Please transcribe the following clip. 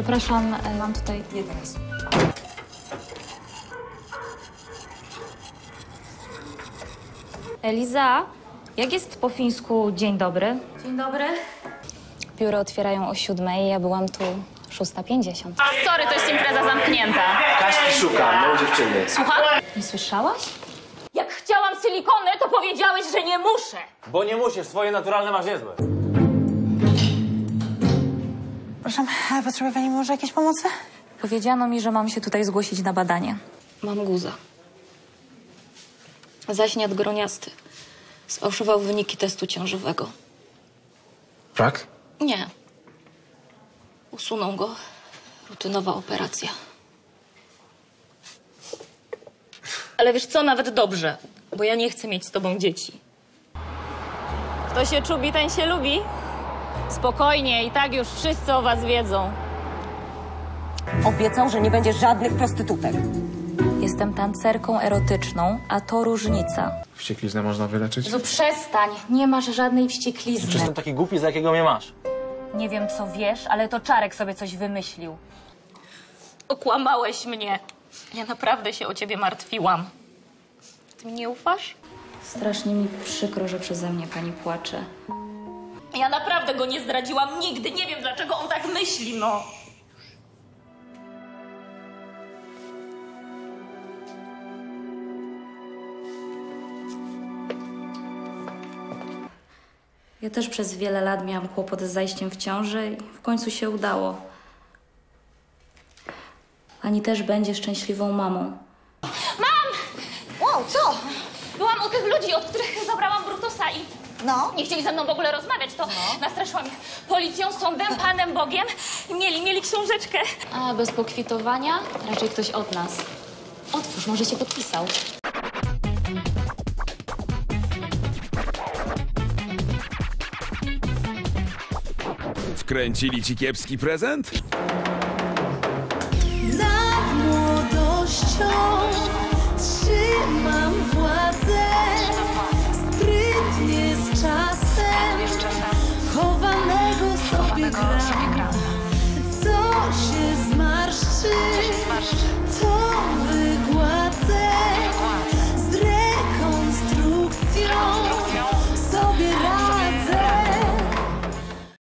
Przepraszam, mam tutaj... Nie teraz. Eliza, jak jest po fińsku dzień dobry? Dzień dobry. Biuro otwierają o 7:00, ja byłam tu 6:50. Sorry, to jest impreza zamknięta. Kaśki szukam, no dziewczyny. Słucham? Nie słyszałaś? Jak chciałam silikony, to powiedziałeś, że nie muszę. Bo nie musisz, swoje naturalne masz niezłe. Proszę, potrzebuje pani może jakiejś pomocy? Powiedziano mi, że mam się tutaj zgłosić na badanie. Mam guza. Zaśniat groniasty. Sfałszował wyniki testu ciążowego. Rak? Nie. Usunął go. Rutynowa operacja. Ale wiesz co, nawet dobrze, bo ja nie chcę mieć z tobą dzieci. Kto się czubi, ten się lubi. Spokojnie, i tak już wszyscy o was wiedzą. Obiecał, że nie będzie żadnych prostytutek. Jestem tancerką erotyczną, a to różnica. Wściekliznę można wyleczyć? Jezu, przestań, nie masz żadnej wścieklizny. Przecież jestem taki głupi, za jakiego mnie masz. Nie wiem, co wiesz, ale to Czarek sobie coś wymyślił. Okłamałeś mnie. Ja naprawdę się o ciebie martwiłam. Ty mi nie ufasz? Strasznie mi przykro, że przeze mnie pani płacze. Ja naprawdę go nie zdradziłam nigdy. Nie wiem, dlaczego on tak myśli, no. Ja też przez wiele lat miałam kłopot z zajściem w ciążę i w końcu się udało. Pani też będzie szczęśliwą mamą. Wow, co? Byłam u tych ludzi, od których zabrałam Brutusa i nie chcieli ze mną w ogóle rozmawiać. To nastraszyłam ich policją, sądem, Panem Bogiem i mieli książeczkę. A bez pokwitowania? Raczej ktoś od nas. Otwórz, może się podpisał. Wkręcili ci kiepski prezent? Nad młodością trzymam władzę, sprytnie z czasem chowanego sobie gram. Co się zmarszczy, to